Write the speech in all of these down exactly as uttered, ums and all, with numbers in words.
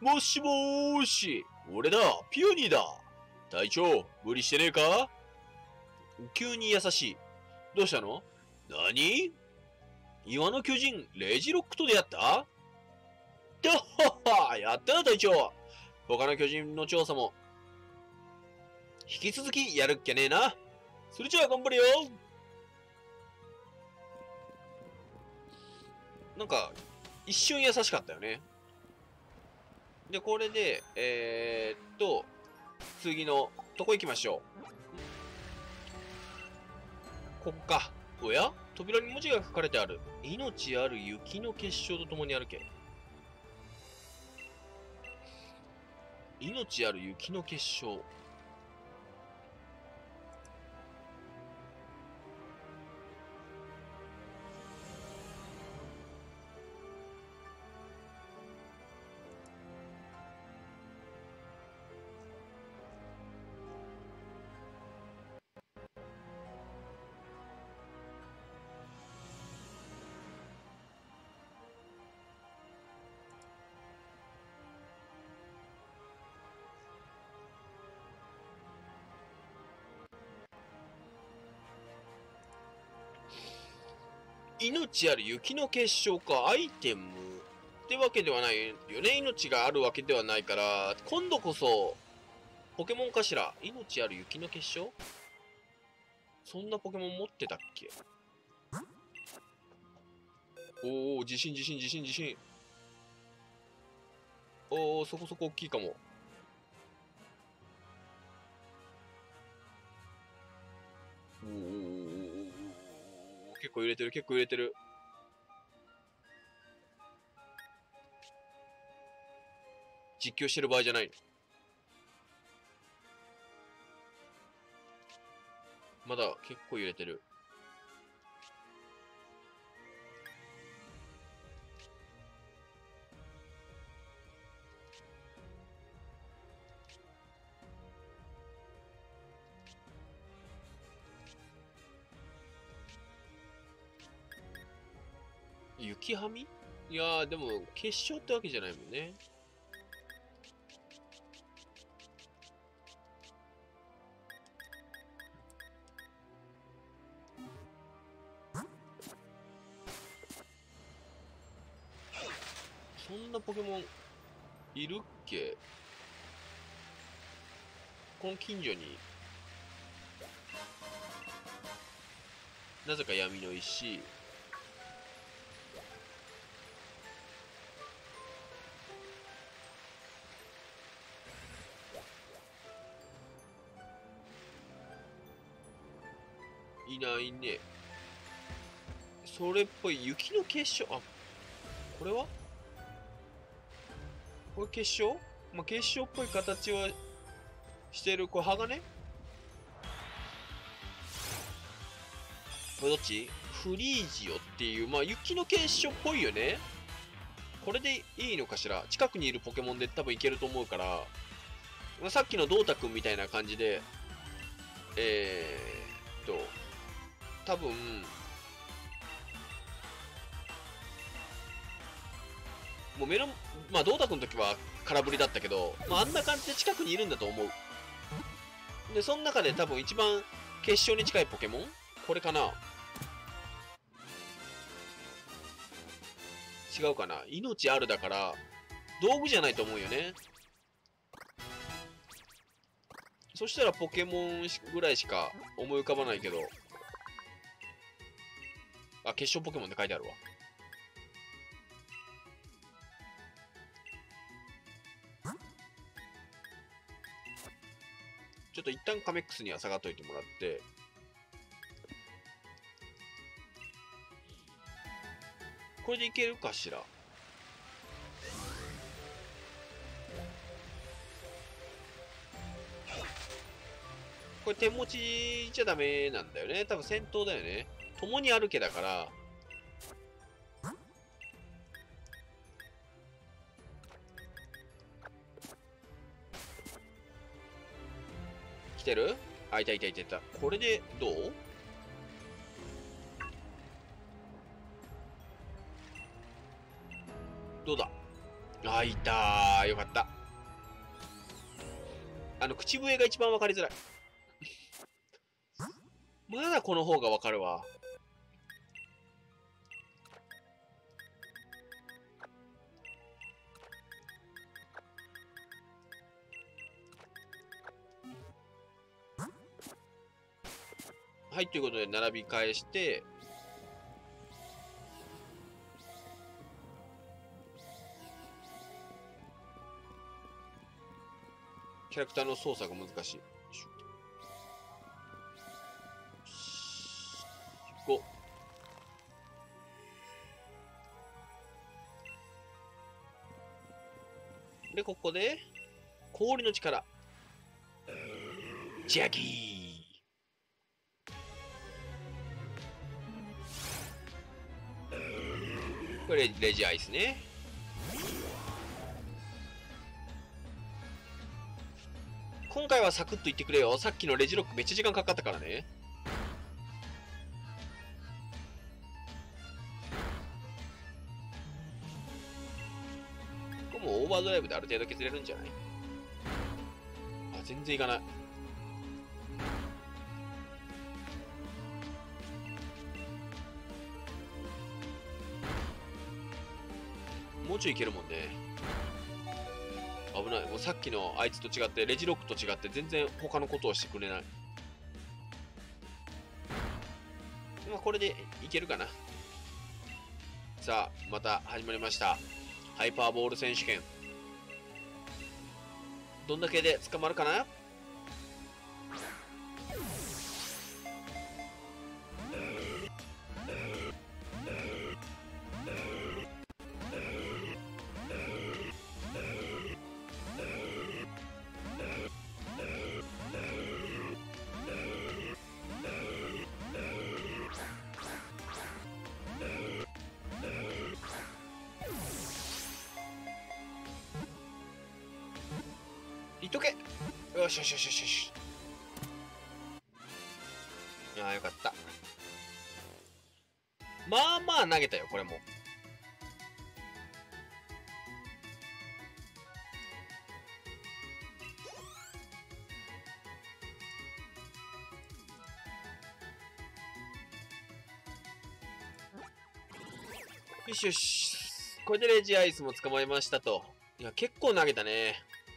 もしもーし、俺だ、ピオニーだ。隊長、無理してねえか？急に優しい。どうしたの？何？岩の巨人、レイジロックと出会った？とはは、やったな隊長。他の巨人の調査も、引き続きやるっきゃねえな。それじゃあ頑張れよ。なんか、一瞬優しかったよね。で、これで、えー、っと、次のとこ行きましょう。ここか。おや？扉に文字が書かれてある。命ある雪の結晶と共に歩け。命ある雪の結晶。命ある雪の結晶か。アイテムってわけではないよね。命があるわけではないから、今度こそ、ポケモンかしら。命ある雪の結晶？そんなポケモン持ってたっけ？おお、地震地震地震地震。おお、そこそこ大きいかも。おお、結構揺れてる、結構揺れてる。実況してる場合じゃない。まだ結構揺れてる。雪はみ？いやー、でも、結晶ってわけじゃないもんね。そんなポケモン、いるっけ？この近所に、なぜか闇の石。いないね。それっぽい雪の結晶。あ、これはこれ結晶？まあ、結晶っぽい形はしてる。これ鋼？これどっち？フリージオっていう、まあ雪の結晶っぽいよね。これでいいのかしら。近くにいるポケモンで多分いけると思うから、まあ、さっきのドータくんみたいな感じで、えーっと、多分、もう目の、まあ、ドータくんの時は空振りだったけど、まあ、あんな感じで近くにいるんだと思う。で、その中で多分一番決勝に近いポケモン？これかな？違うかな？命あるだから、道具じゃないと思うよね。そしたらポケモンぐらいしか思い浮かばないけど。あ、決勝ポケモンって書いてあるわ。ちょっと一旦カメックスには下がっといてもらって。これでいけるかしら。これ手持ちじゃダメなんだよね。多分戦闘だよね。共に歩けだから。来てる？あ、いたいたいたいた。これでどう？どうだ？ あ、いたー。よかった。あの、口笛が一番わかりづらい。まだこの方がわかるわ。はい、ということで、並び返して、キャラクターの操作が難しい。ご。で、ここで、氷の力。ジャギー。これ、レジアイスね。今回はサクッといってくれよ。さっきのレジロックめっちゃ時間かかったからね。ここもオーバードライブである程度削れるんじゃない？あ、全然いかない。もうちょいいけるもんね。危ない。もうさっきのあいつと違って、レジロックと違って全然他のことをしてくれない。まあこれでいけるかな。さあ、また始まりました。ハイパーボール選手権。どんだけで捕まるかな？いっとけ。よしよしよしよしよし。ああ、よかった。まあまあ投げたよ、これも。よしよし。これでレジアイスも捕まえましたと。いや、結構投げたね。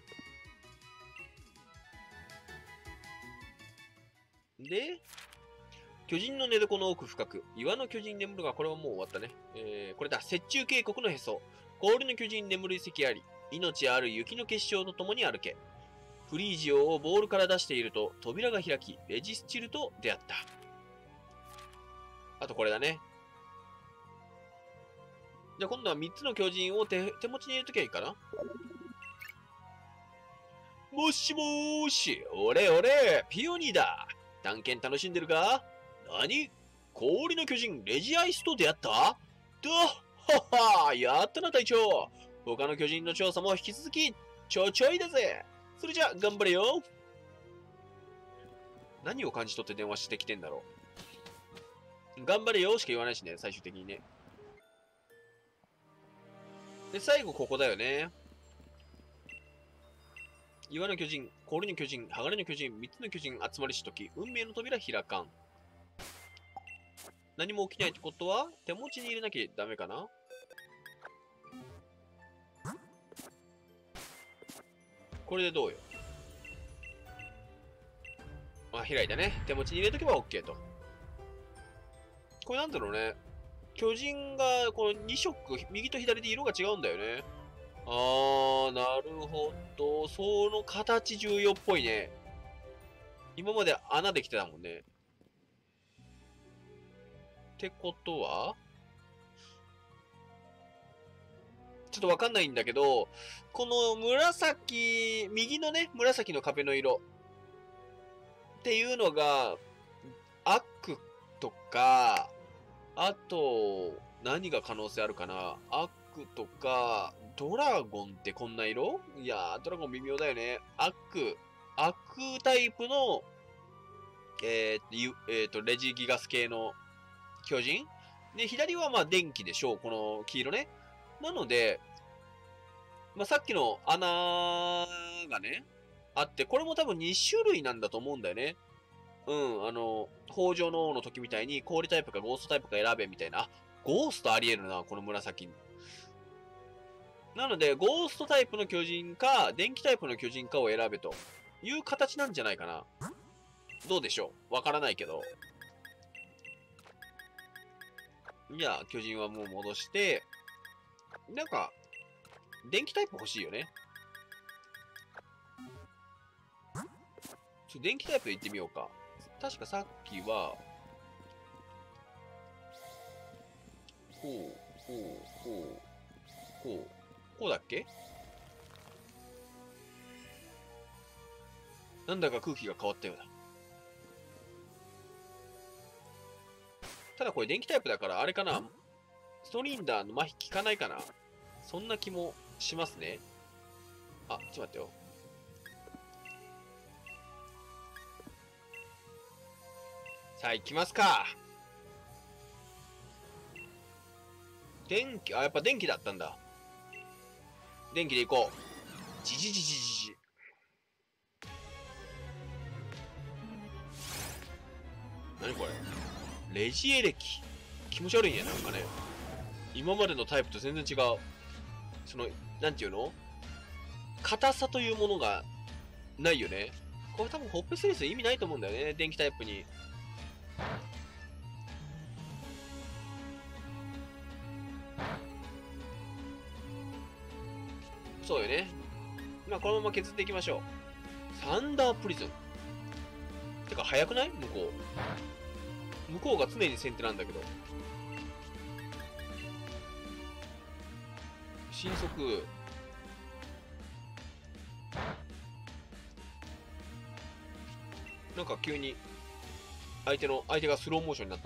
で、巨人の寝床の奥深く、岩の巨人眠るが、これはもう終わったね。えー、これだ、雪中渓谷のへそ。氷の巨人眠る遺跡あり、命ある雪の結晶とともに歩け。フリージオをボールから出していると、扉が開き、レジスチルと出会った。あとこれだね。じゃあ今度はみっつの巨人を 手, 手持ちに入れときゃいいかな。もしもーし、俺俺、ピオニーだ。探検楽しんでるか？何？氷の巨人、レジアイスと出会った？だははやったな隊長。他の巨人の調査も引き続き、ちょちょいだぜ。それじゃ、頑張れよ。何を感じ取って電話してきてんだろう。頑張れよしか言わないしね、最終的にね。で、最後ここだよね。岩の巨人、氷の巨人、鋼の巨人、三つの巨人集まりしとき、運命の扉開かん。何も起きないってことは、手持ちに入れなきゃダメかな？これでどうよ。あ、開いたね。手持ちに入れとけば OK と。これなんだろうね。巨人がこのに色、右と左で色が違うんだよね。あー、なるほど。その形重要っぽいね。今まで穴できてたもんね。ってことはちょっとわかんないんだけど、この紫、右のね、紫の壁の色っていうのが、アックとか、あと、何が可能性あるかな？アックとか、ドラゴンってこんな色？いやー、ドラゴン微妙だよね。アック、アックタイプの、えー、えー、と、レジギガス系の巨人で、左はまあ電気でしょう。この黄色ね。なので、 まあ、さっきの穴がね、あって、これも多分に種類なんだと思うんだよね。うん、あの、北条の王の時みたいに氷タイプかゴーストタイプか選べみたいな。あ、ゴーストあり得るな、この紫。なので、ゴーストタイプの巨人か、電気タイプの巨人かを選べという形なんじゃないかな。どうでしょう、わからないけど。じゃあ、巨人はもう戻して、なんか、電気タイプ欲しいよね。ちょ電気タイプで行ってみようか。確かさっきは、こう、こう、こう、こう、こうだっけ？なんだか空気が変わったようだ。ただこれ電気タイプだから、あれかな？ストリンダーの麻痺効かないかな？そんな気もしますね。あ、ちょっと待ってよ。さあ、行きますか。電気、あ、やっぱ電気だったんだ。電気で行こう。じじじじじじ。何これ？レジエレキ。気持ち悪いね、なんかね。今までのタイプと全然違う。その、なんていうの？硬さというものがないよね。これ多分ホップスリス意味ないと思うんだよね、電気タイプに。そうよね。まあこのまま削っていきましょう。サンダープリズン。てか早くない？向こう。向こうが常に先手なんだけど。新速。なんか急に相手の相手がスローモーションになった。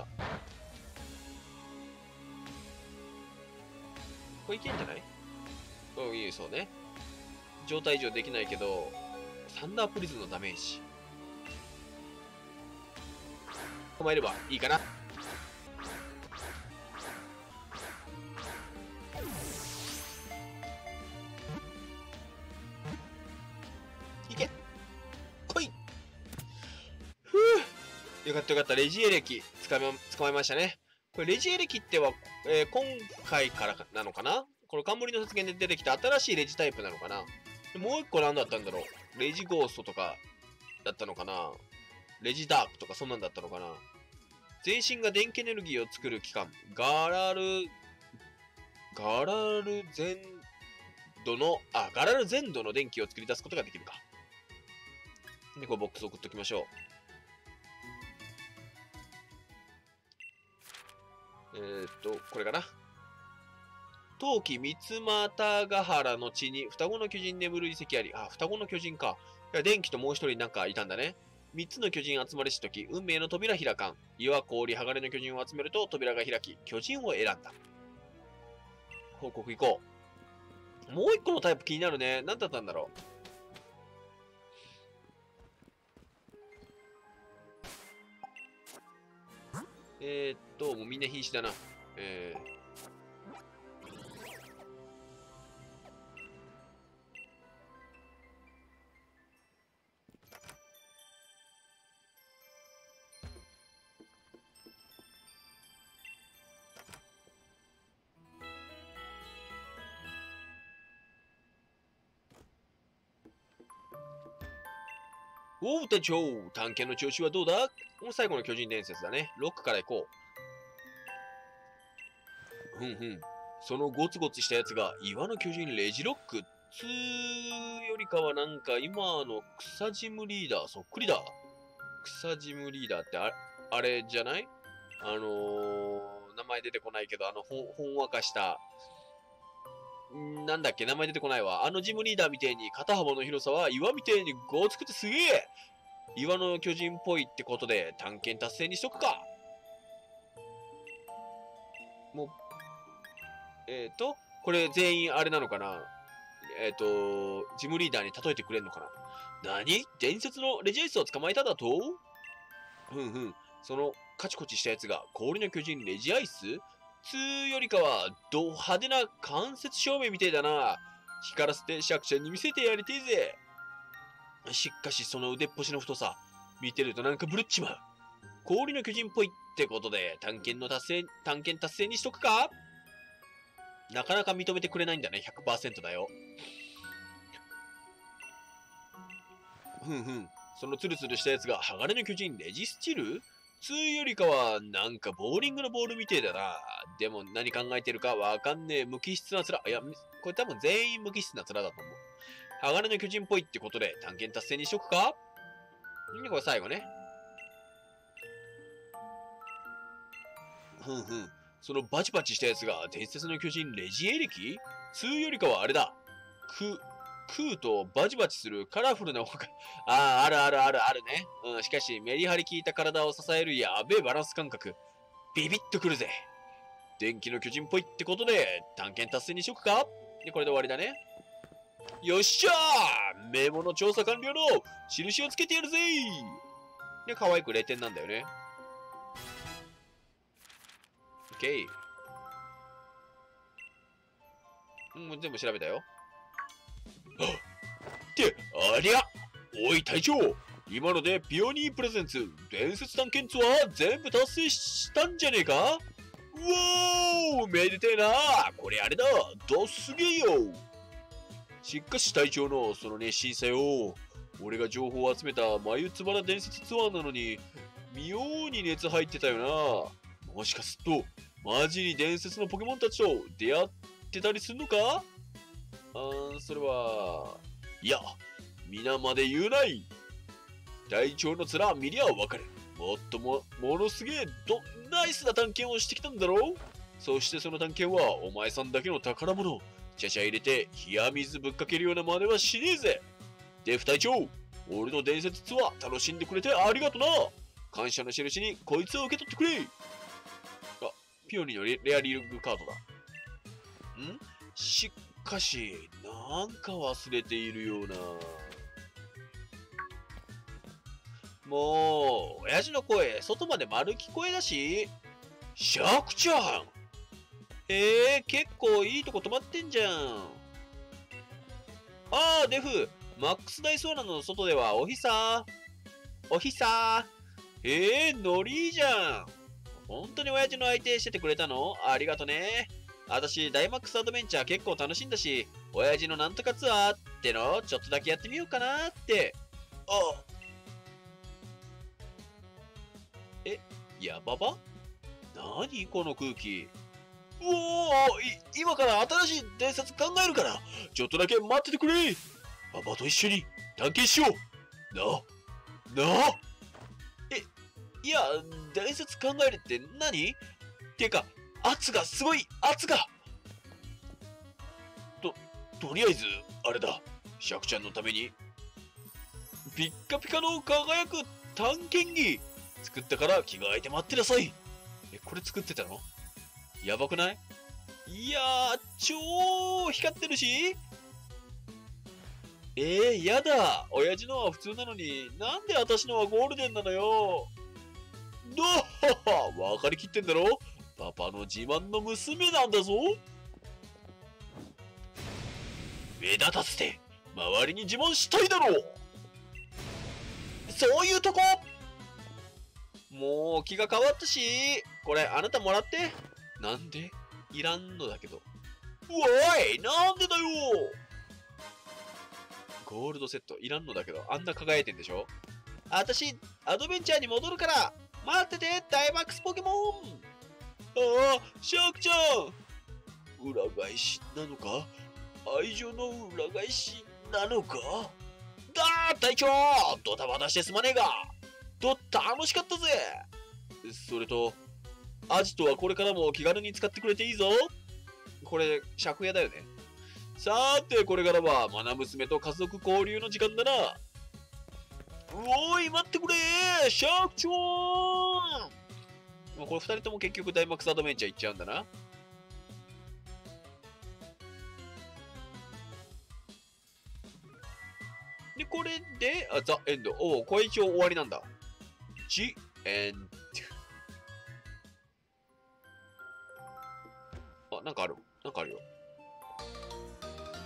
これいけんじゃない？うん、いい、そうね。状態以上できないけど、サンダープリズンのダメージ。捕まえればいいかな。いけ！来い！ふぅ！よかったよかった。レジエレキ、捕ま、捕まえましたね。これレジエレキっては、えー、今回からなのかな？この冠の発言で出てきた新しいレジタイプなのかな？もう一個何だったんだろう？レジゴーストとかだったのかな？レジダークとかそんなんだったのかな？全身が電気エネルギーを作る器官、ガラル、ガラル全土の、あ、ガラル全土の電気を作り出すことができるか。で、これボックス送っときましょう。えー、っと、これかな。冬季三俣ヶ原の地に双子の巨人眠る遺跡あり。あ、双子の巨人か。いや、電気ともう一人なんかいたんだね。三つの巨人集まりしとき、運命の扉開かん。岩、氷、鋼の巨人を集めると扉が開き、巨人を選んだ。報告行こう。もう一個のタイプ気になるね。何だったんだろう。えー、っと、もうみんな瀕死だな。えー。おう隊長、探検の調子はどうだ？この最後の巨人伝説だね。ロックから行こう。ふんふん。そのゴツゴツしたやつが岩の巨人レジロックつーよりかはなんか今の草ジムリーダーそっくりだ。草ジムリーダーってああれじゃない？あのー、名前出てこないけど、あのほん、ほんわかした、んなんだっけ、名前出てこないわ。あのジムリーダーみたいに肩幅の広さは岩みたいにごつくてすげえ！岩の巨人っぽいってことで探検達成にしとくか。もう、えっ、ー、と、これ全員あれなのかな？えっ、ー、と、ジムリーダーに例えてくれんのかな？何？伝説のレジェイスを捕まえただと？ふんふん。そのカチコチしたやつが氷の巨人レジアイス？つーよりかは、ド派手な関節照明みてえだな。 光らせてシャクちゃんに見せてやりてえぜ。しかしその腕っぽしの太さ、見てるとなんかブルっちまう。氷の巨人っぽいってことで、探検の達成、探検達成にしとくか？なかなか認めてくれないんだね。ひゃくパーセント だよ。ふんふん。そのツルツルしたやつが鋼の巨人レジスチル？つうよりかは、なんかボーリングのボールみてえだな。でも何考えてるかわかんねえ無機質な面。いや、これ多分全員無機質な面だと思う。鋼の巨人っぽいってことで探検達成にしとくか？んこれ最後ね。ふんふん。そのバチバチしたやつが伝説の巨人レジエレキ？つうよりかはあれだ。く、食うとバチバチするカラフルな方が、ああ、あるあるあるあるね。うん、しかしメリハリ効いた体を支えるやべえバランス感覚。ビビッとくるぜ。電気の巨人っぽいってことで探検達成にしとくか？で、これで終わりだね。よっしゃー！名簿の調査完了の印をつけてやるぜー！で、可愛くれいてんなんだよね。オッケー。うん、全部調べたよ。って、ありゃ！おい隊長！今のでピオニープレゼンツ伝説探検ツアー全部達成したんじゃねえか？うおー！めでてえな！これあれだ！どすげえよ！しかし隊長のその熱心さよ。俺が情報を集めた眉唾伝説ツアーなのに、妙に熱入ってたよな。もしかすると、マジに伝説のポケモンたちと出会ってたりすんのか？あー、それは、いや、皆まで言うない。隊長の面見りゃわかる。もっとも、ものすげえど、ナイスな探検をしてきたんだろう。そしてその探検は、お前さんだけの宝物。ちゃちゃ入れて、冷や水ぶっかけるような真似はしねえぜ。デフ隊長、俺の伝説ツアー楽しんでくれてありがとな。感謝の印にこいつを受け取ってくれ。あ、ピオニーの レ, レアリーグカードだ。ん？しかし、なんか忘れているような。もう、親父の声、外まで丸聞こえだし。シャクちゃん！へえ、結構いいとこ泊まってんじゃん。ああ、デフ、マックスダイソーランの外ではおひさ。おひさ。へえ、ノリいいじゃん。本当に親父の相手しててくれたの？ありがとね。私、ダイマックスアドベンチャー結構楽しんだし、親父のなんとかツアーってのちょっとだけやってみようかなって。あ、え、ヤババ？何この空気。おお、今から新しい伝説考えるから、ちょっとだけ待っててくれ。パパと一緒に探検しよう。な、なあ。え、いや、伝説考えるって何？てか、圧がすごい、圧が。と、とりあえず、あれだ。シャクちゃんのために、ピッカピカの輝く探検着作ったから着替えて待ってなさい。え、これ作ってたの？やばくない？いやー、超光ってるし。えー、やだ。親父のは普通なのに、なんで私のはゴールデンなのよ。どうわかりきってんだろ？パパの自慢の娘なんだぞ。目立たせて、周りに自慢したいだろう。そういうとこ。もう気が変わったし、これあなたもらって。なんで？いらんのだけど。おい、なんでだよ。ゴールドセットいらんのだけど、あんな輝いてんでしょ。あたし、アドベンチャーに戻るから、待ってて、ダイマックスポケモン。ああ、シャークちゃん。裏返しなのか？愛情の裏返しなのか？だー、隊長、ドタバタしてすまねえが、と楽しかったぜ。それと、アジトはこれからも気軽に使ってくれていいぞ。これ、借家だよね。さーて、これからは、マナ娘と家族交流の時間だな。おーい、待ってくれー、シャークちゃん。もうこれふたりとも結局ダイマックスアドベンチャー行っちゃうんだな。で、これで、あ、ザ・エンド。おお、これ一応終わりなんだ。ジ・エンド。あ、なんかある。なんかあるよ。伝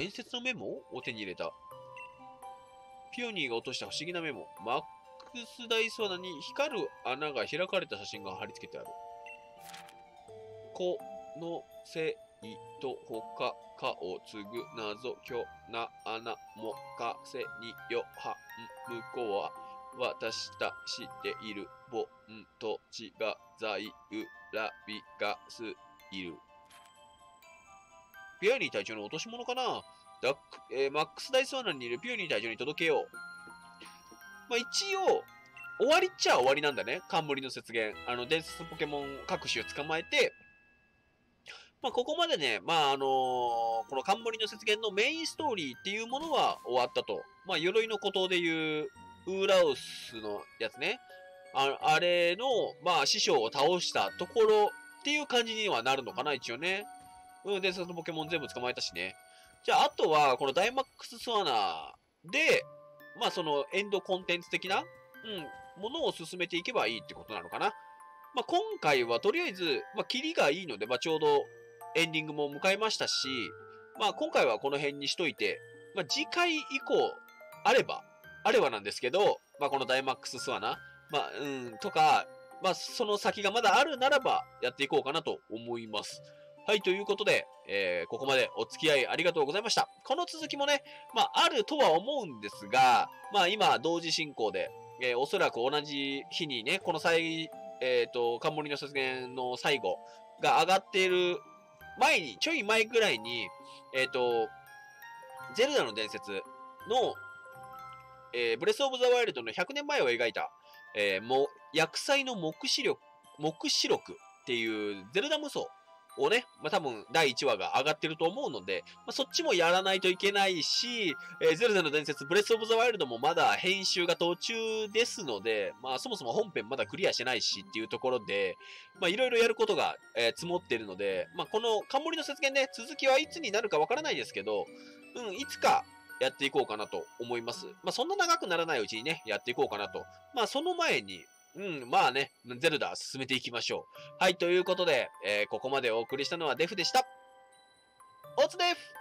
伝説のメモを手に入れた。ピオニーが落とした不思議なメモ。マックスダイス罠に光る穴が開かれた写真が貼り付けてある。このせいとほかかを継ぐ謎きょな穴もかせによはん向こうは私たしているぼんとちがざいうらびがすいる。ピオニー隊長の落とし物かな。ダック、えー、マックスダイス罠にいるピオニー隊長に届けよう。まあ、一応、終わりっちゃ終わりなんだね。冠の雪原。あの、伝説ポケモン各種を捕まえて、まあ、ここまでね、まあ、あのー、この冠の雪原のメインストーリーっていうものは終わったと。まあ、鎧の孤島でいう、ウーラウスのやつね。ああれの、まあ、師匠を倒したところっていう感じにはなるのかな、一応ね。うん、伝説のポケモン全部捕まえたしね。じゃあ、あとは、このダイマックススワナで、まあ、その、エンドコンテンツ的な、うん、ものを進めていけばいいってことなのかな。まあ、今回は、とりあえず、まあ、キリがいいので、まあ、ちょうど、エンディングも迎えましたし、まあ、今回はこの辺にしといて、まあ、次回以降、あれば、あればなんですけど、まあ、このダイマックススワナ、まあ、うん、とか、まあ、その先がまだあるならば、やっていこうかなと思います。はい、ということで、えー、ここまでお付き合いありがとうございました。この続きもね、まあ、あるとは思うんですが、まあ、今、同時進行で、えー、おそらく同じ日にね、この最、えっ、ー、と、冠の雪原の最後が上がっている前に、ちょい前ぐらいに、えっ、ー、と、ゼルダの伝説の、えー、ブレスオブザワイルドのひゃくねんまえを描いた、えー、も薬剤の目視録、目視録っていうゼルダ無双をね、まあ、多分だいいちわが上がってると思うので、まあ、そっちもやらないといけないし、えー、ゼルダの伝説ブレスオブザワイルドもまだ編集が途中ですので、まあそもそも本編まだクリアしてないしっていうところで、まあいろいろやることが、えー、積もってるので、まあこの冠の雪原ね、続きはいつになるかわからないですけど、うん、いつかやっていこうかなと思います。まあそんな長くならないうちにね、やっていこうかなと。まあその前に、うん、まあね、ゼルダ進めていきましょう。はい、ということで、えー、ここまでお送りしたのはデフでした。おつデフ